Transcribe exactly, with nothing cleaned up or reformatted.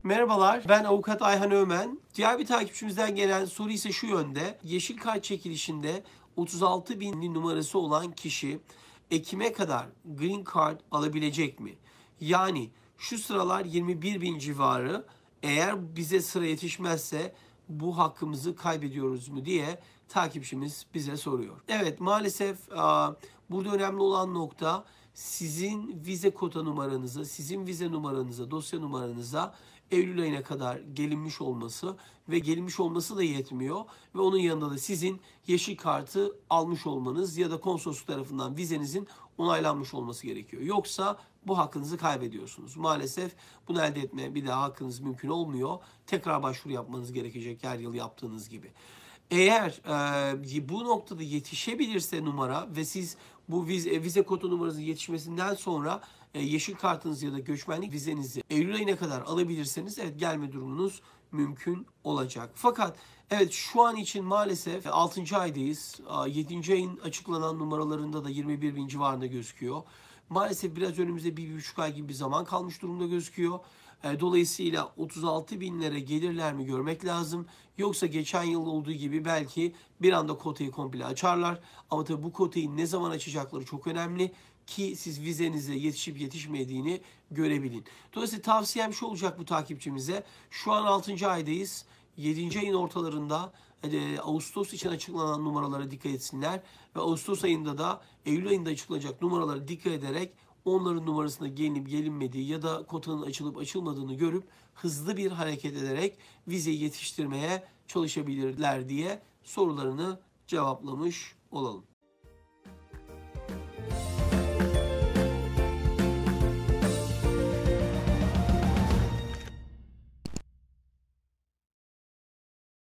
Merhabalar, ben Avukat Ayhan Ömen. Diğer bir takipçimizden gelen soru ise şu yönde. Yeşil kart çekilişinde otuz altı binli numarası olan kişi Ekim'e kadar Green Card alabilecek mi? Yani şu sıralar yirmi bir bin civarı, eğer bize sıra yetişmezse bu hakkımızı kaybediyoruz mu diye takipçimiz bize soruyor. Evet, maalesef burada önemli olan nokta sizin vize kota numaranıza, sizin vize numaranıza, dosya numaranıza Eylül ayına kadar gelinmiş olması ve gelinmiş olması da yetmiyor ve onun yanında da sizin yeşil kartı almış olmanız ya da konsolosluk tarafından vizenizin onaylanmış olması gerekiyor. Yoksa bu hakkınızı kaybediyorsunuz. Maalesef bunu elde etmeye bir daha hakkınız mümkün olmuyor. Tekrar başvuru yapmanız gerekecek her yıl yaptığınız gibi. Eğer e, bu noktada yetişebilirse numara ve siz bu vize, vize kodu numaranızın yetişmesinden sonra e, yeşil kartınızı ya da göçmenlik vizenizi Eylül ayına kadar alabilirseniz evet gelme durumunuz mümkün olacak. Fakat evet şu an için maalesef altıncı aydayız. yedinci ayın açıklanan numaralarında da yirmi bir bin civarında gözüküyor. Maalesef biraz önümüzde bir, bir buçuk ay gibi bir zaman kalmış durumda gözüküyor. Dolayısıyla otuz altı binlere gelirler mi görmek lazım. Yoksa geçen yıl olduğu gibi belki bir anda kotayı komple açarlar. Ama tabii bu kotayı ne zaman açacakları çok önemli ki siz vizenize yetişip yetişmediğini görebilin. Dolayısıyla tavsiyem şu olacak bu takipçimize. Şu an altıncı aydayız. yedinci ayın ortalarında e, Ağustos için açıklanan numaralara dikkat etsinler. Ve Ağustos ayında da Eylül ayında açıklanacak numaralara dikkat ederek onların numarasına gelinip gelinmediği ya da kotanın açılıp açılmadığını görüp hızlı bir hareket ederek vizeyi yetiştirmeye çalışabilirler diye sorularını cevaplamış olalım.